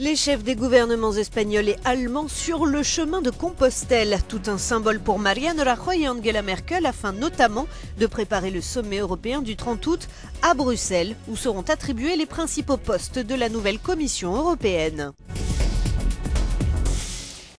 Les chefs des gouvernements espagnols et allemands sur le chemin de Compostelle. Tout un symbole pour Mariano Rajoy et Angela Merkel afin notamment de préparer le sommet européen du 30 août à Bruxelles où seront attribués les principaux postes de la nouvelle Commission européenne.